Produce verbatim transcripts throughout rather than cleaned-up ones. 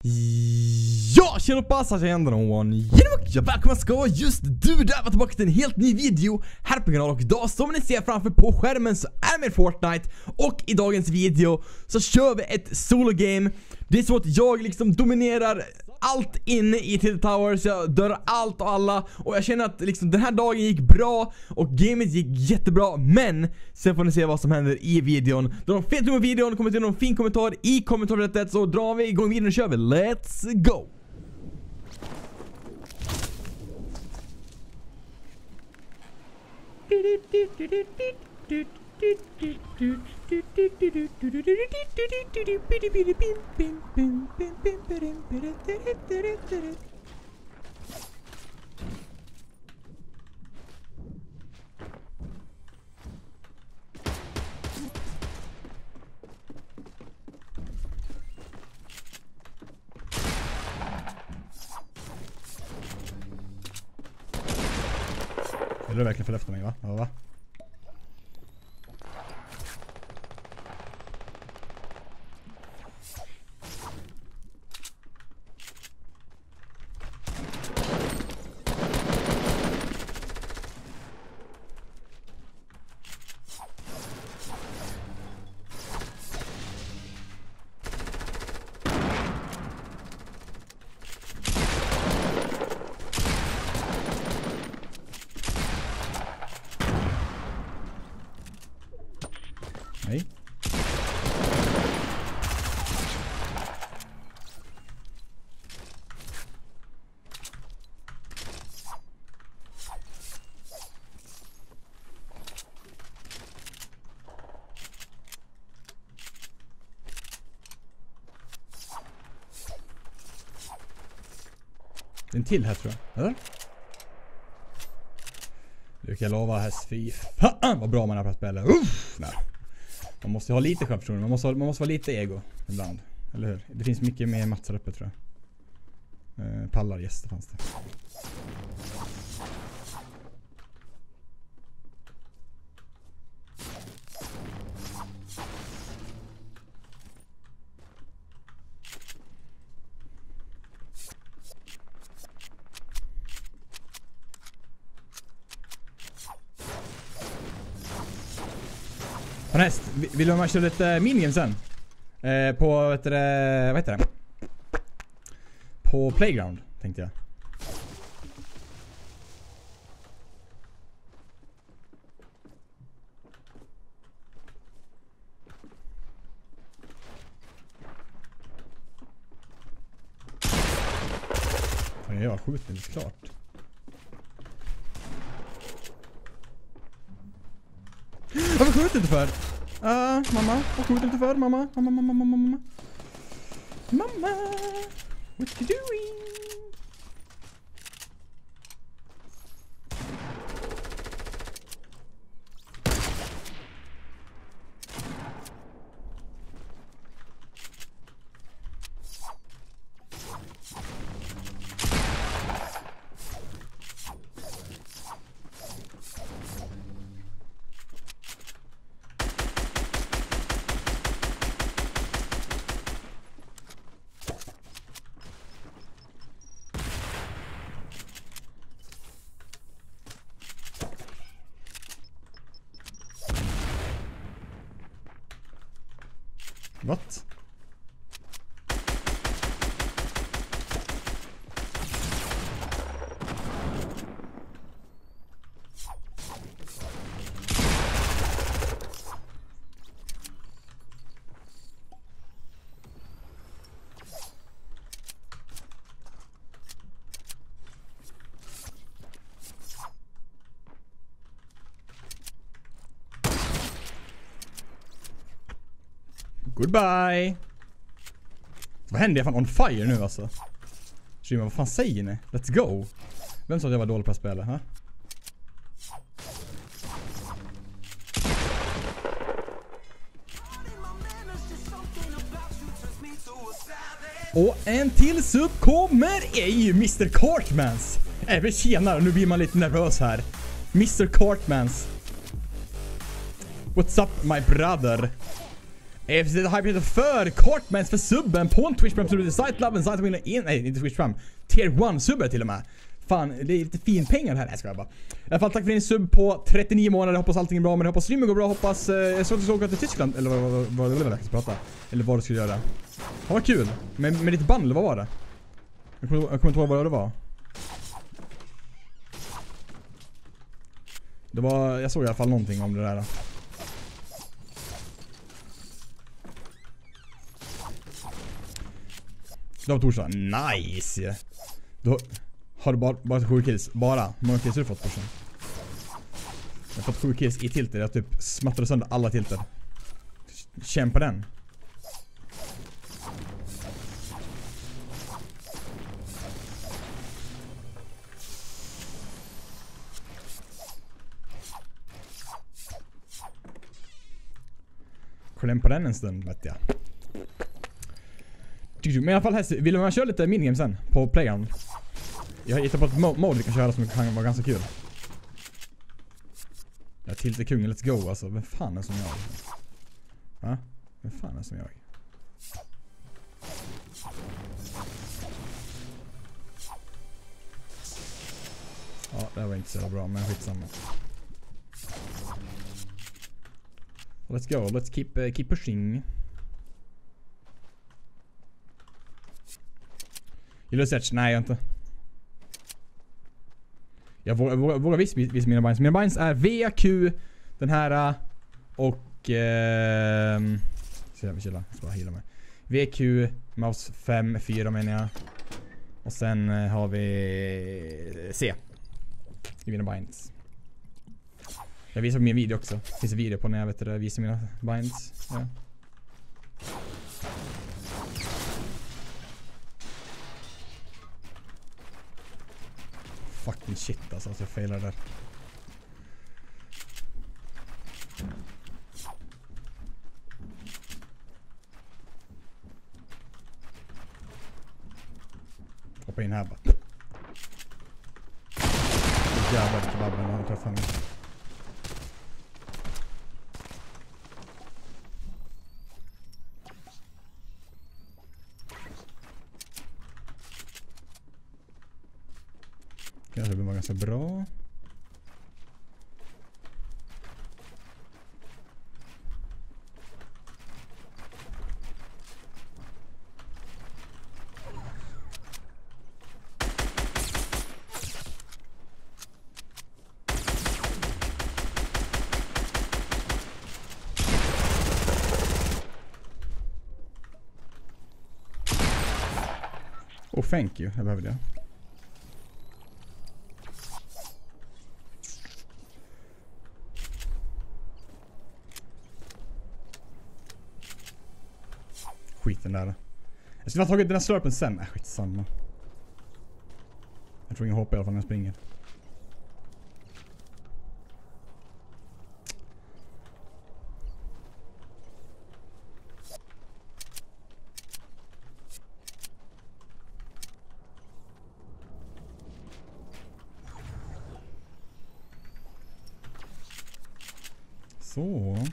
Ja, tjena passa sig ändå någon. Ja, välkommen ska just du där vara tillbaka till en helt ny video här på kanalen. Och idag som ni ser framför på skärmen så är med Fortnite. Och i dagens video så kör vi ett solo game. Det är så att jag liksom dominerar allt inne i Tilted Towers. Jag dör allt och alla. Och jag känner att liksom den här dagen gick bra och gamet gick jättebra. Men sen får ni se vad som händer i videon. Då de fet med videon, kommer till någon fin kommentar i kommentarsfältet. Så drar vi igång videon och kör vi. Let's go! Vill du verkligen följa efter mig, va? Ja, va? Nej. En till här tror jag, eller? Du kan lova häst, fy fan vad bra man är på att spela. Uff, nej. Man måste ha lite självförtroende, man måste, man måste vara lite ego ibland, eller hur? Det finns mycket mer matcher uppe tror jag. eh, Pallar gäster fanns det. Näst, vill du köra lite minigame sen? Eh, på, vet du, vad heter det? På Playground, tänkte jag. Fan, jag skjuter lite klart. Varför skjuter du inte för? Ah, uh, mamma, vad skjuter du inte för? Mamma, mamma, mamma, mamma, mamma. Mamma, what you doing? What? Goodbye. Vad händer? Jag är fan on fire nu alltså. Streamer, vad fan säger ni? Let's go. Vem sa att jag var dålig på att spela, ha? Och en till så kommer är ju mister Cartmans. Även tjenare, nu blir man lite nervös här. mister Cartmans. What's up my brother? Efter det hype för kort men för subben på en Twitch Prime så blir det Sightlove en Sightlove in, nej inte Twitch Prime, Tier ett subber till och med. Fan, det är lite fin pengar här, jag ska bara. I alla fall tack för din sub på trettionio månader, jag hoppas allting är bra, men jag hoppas streamen går bra, hoppas eh, jag såg att du ska åka till Tyskland, eller vad vad vad vad jag ska prata, eller vad du skulle göra. Ja, vad kul, med, med ditt band, vad var det? Jag kommer, jag kommer inte ihåg vad det var. Det var, jag såg i alla fall någonting om det där. Det var på torsdag. Nice! Då har du bara, bara sju kills. Bara. Hur många kills har du fått på sen? Jag har fått sju kills i tilter. Jag typ smattrade sönder alla tilter. Känn på den. Kläm på den en stund, vet jag. Men i alla fall här, vill man köra lite minigames sen på Playground? Jag har hittat på ett mo mode vi kan köra som kan vara ganska kul. Jag till till kungen, let's go alltså. Vem fan är som jag? Va? Vem fan är som jag? Ja, det var inte så bra, men skitsamma. Let's go, let's keep, uh, keep pushing. Gillar du search? Nej, jag inte. Jag vågar, vågar, vågar visa, visa mina binds. Mina binds är V Q, den här och... Eh, så jag chilla, jag ska bara heala mig. V Q, mouse fem, fyra menar jag. Och sen eh, har vi C i mina binds. Jag visar på min video också. Det finns en video på när jag vet det, visar mina binds. Ja. Fucking shit alltså, att jag failar där. Hoppa in här bara. Jävlar kebabben, jag träffar mig. Det blir ganska bra. Oh, thank you. Jag behöver det. Skiten där. Jag skulle ha tagit den här slurpen sen. Äh, skitsamma. Jag tror ingen hoppar i alla fall när jag springer. Så.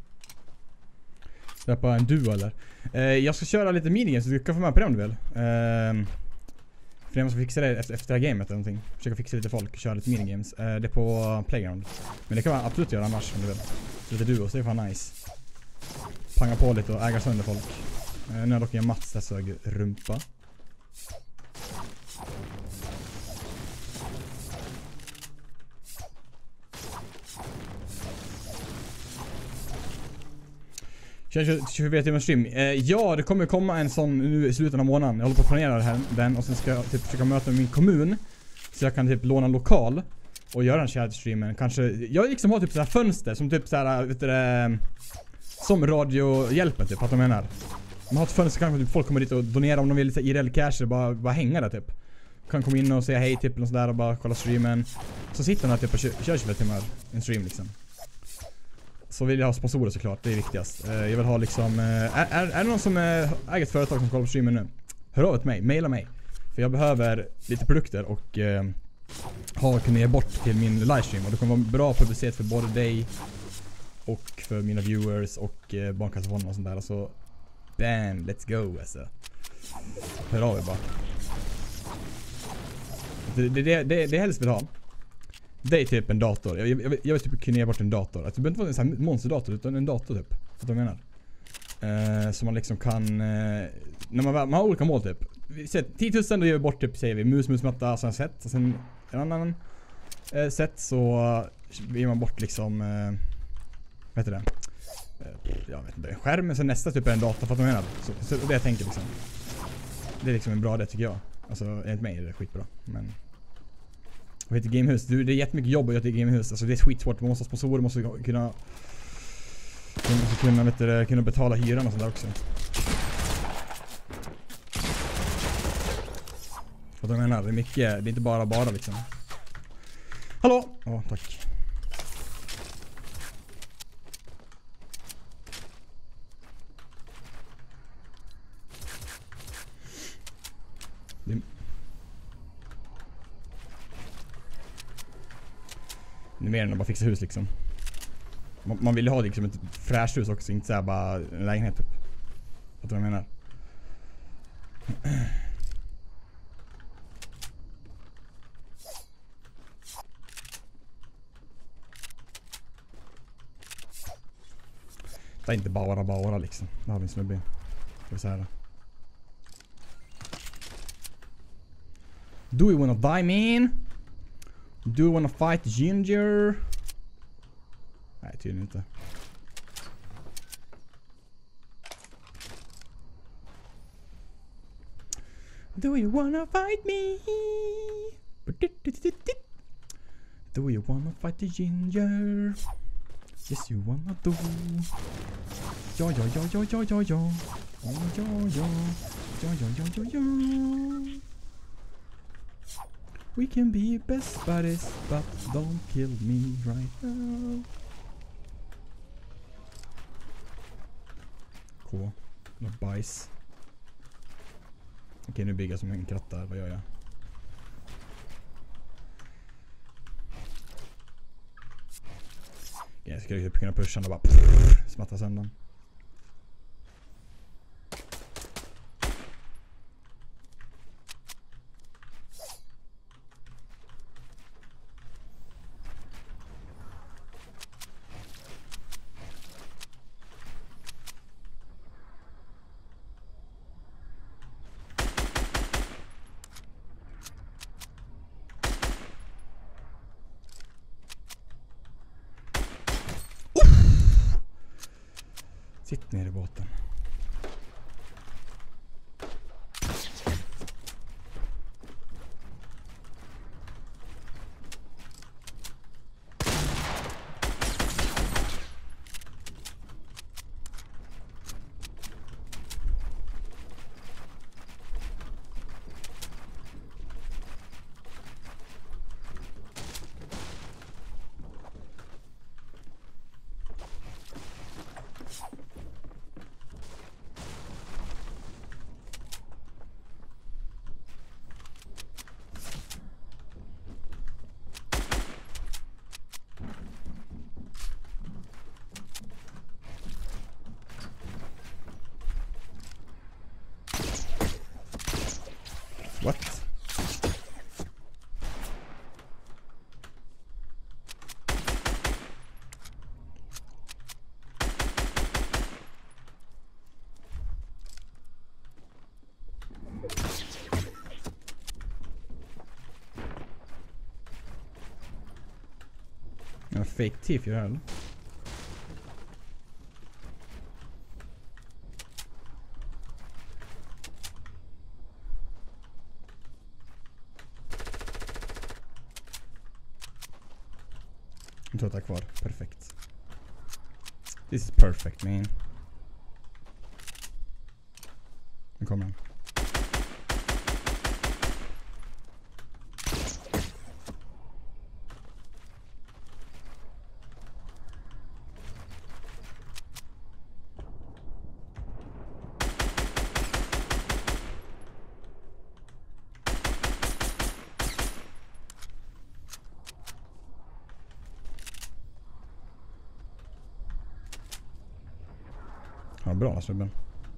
Släppa en duo eller? Eh, jag ska köra lite minigames så du kan få med på det om du vill. Eh, för jag måste fixa det efter, efter det här gamet eller någonting. Försöka fixa lite folk och köra lite minigames. Eh, det är på Playground. Men det kan man absolut göra annars om du vill. Lite duo, så det är fan nice. Panga på lite och äga sönder folk. Eh, nu har dock en Mats där sög rumpa. tjugofyra timmars stream. Eh, ja, det kommer komma en sån nu i slutet av månaden. Jag håller på att planera det här, den. Och sen ska jag typ försöka möta min kommun. Så jag kan typ låna en lokal. Och göra en shared streamen. Kanske, jag liksom har typ sådär fönster. Som typ såhär, vet du det, som radiohjälpen typ, att de menar. Man har ett fönster, kanske typ folk kommer dit och donerar om de vill lite I R L cash. Bara, bara hänga där typ. Kan komma in och säga hej typ och sådär och bara kolla streamen. Så sitter man typ och kör tjugofyra timmar en stream liksom. Så vill jag ha sponsorer såklart, det är viktigast. Jag vill ha liksom... Är, är, är det någon som äger ett företag som kollar på streamen nu? Hör av till mig, maila mig. För jag behöver lite produkter och eh, ha kunna ge bort till min livestream. Och det kommer vara bra publicitet för både dig och för mina viewers och eh, Barnkassafonden och sånt där. Så bam, let's go alltså. Hör av er bara. Det, det, det, det, det helst vill ha. Det är typ en dator. Jag, jag, jag, jag vill typ kunna ge bort en dator. Alltså, det behöver inte vara en sån här monsterdator utan en dator typ. Vad jag menar. Uh, så man liksom kan uh, när man, man har olika mål typ. tio tusen då ger vi bort typ, säger vi, mus, musmatta, sån sätt. Och sen en annan uh, sätt så uh, ger man bort liksom uh, vad heter det? Uh, jag vet inte, en skärm. Men sen nästa typ är en dator, för att man menar. Så, så det jag tänker liksom. Det är liksom en bra det tycker jag. Alltså enligt mig är det skitbra. Men vad heter Gamehus? Du, det är jättemycket jobb att göra till Gamehus. Alltså det är skitsvårt. Man måste ha sponsorer, måste kunna man måste kunna, vet du, kunna betala hyran och sånt där också. Vad jag menar, det är mycket, det är inte bara bara liksom. Hallå! Ja, tack. Det Det är mer än att bara fixa hus liksom. Man, man vill ju ha liksom ett fräscht hus också, inte såhär bara en lägenhet typ. Vad jag menar. Det är inte bara bara liksom. Det har vi en snubbe. Ska vi säga det. Do you wanna die, man? Do you wanna fight Ginger? Nej, tydligen inte. Do you wanna fight me? Do you wanna fight the Ginger? Yes, you wanna do. Ja, ja, ja, ja, ja, ja, ja. Ja, ja, ja. Ja, ja, ja, ja, ja. We can be best buddies, but don't kill me right now. K. Något bajs. Okej, nu bygger jag som en katt där. Vad gör jag? Jag skulle kunna pusha den och bara pff, smatta sönder. Sitt ner i båten. What? Ja, fake teeth gör det. Jag tror att det är kvar. Perfekt. This is perfect, man. Nu kommer han. vad bra snubben.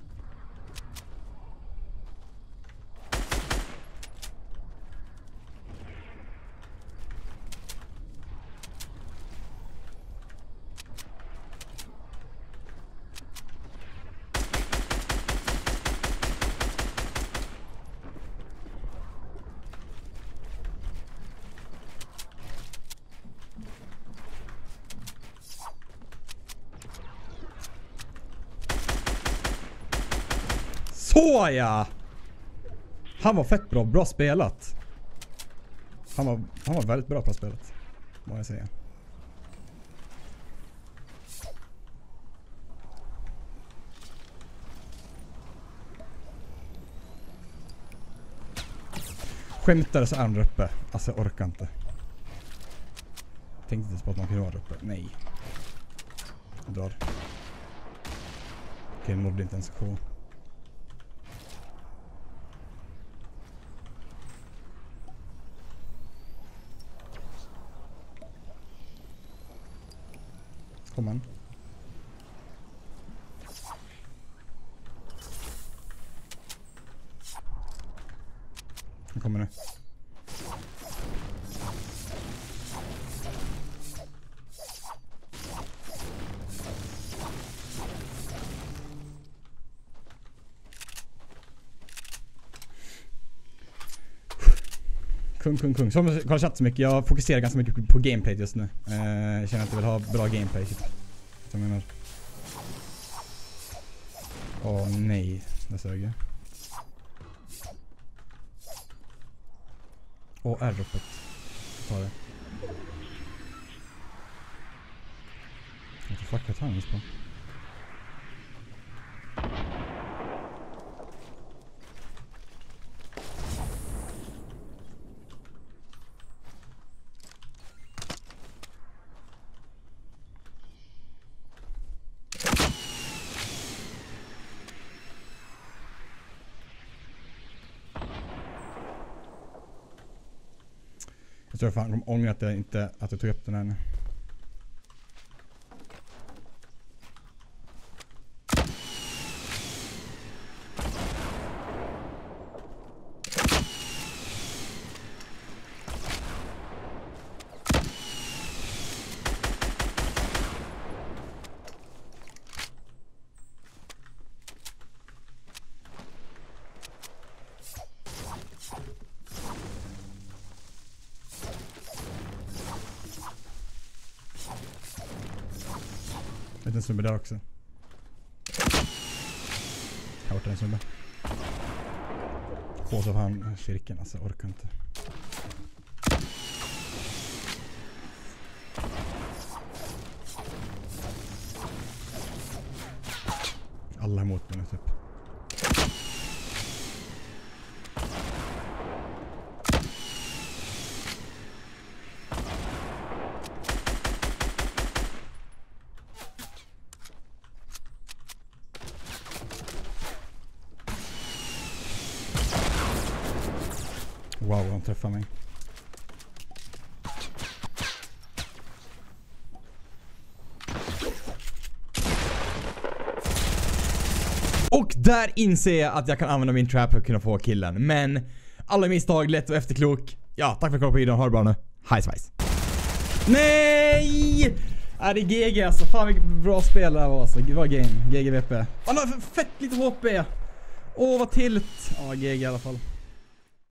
Så ja! Han var fett bra, bra spelat. Han var, han var väldigt bra på spelet, må jag säga. Skämtade så är han där uppe. Alltså jag orkar inte. Tänkte inte på att man kunde vara där uppe. Nej. Jag drar. Okej, jag nådde inte ens K. Kom han. Han kommer nu. Kung, kung, kung. Som jag har chatt så mycket. Jag fokuserar ganska mycket på gameplay just nu. Eh, jag känner att jag vill ha bra gameplay. Jag menar. Åh nej. Det sög jag. Åh, R uppåt. Ta det. Vad fuck har han på? Jag tror fan de ångrar att jag inte att jag tog upp den här. En snubbe där också. Här borta en snubbe. Hås av han cirkeln, alltså orkar inte. Alla emot mig nu typ. Wow, de träffar mig. Och där inser jag att jag kan använda min trap för att kunna få killen. Men alla misstag, lätt och efterklok. Ja, tack för att du kollade på videon. Ha det bra nu. Hej svejs. Nej! Är det G G alltså? Fan vilket bra spel det här var alltså. Det var game. G G V P. Han har fett lite H P. Åh, vad tilt. Ja, G G i alla fall.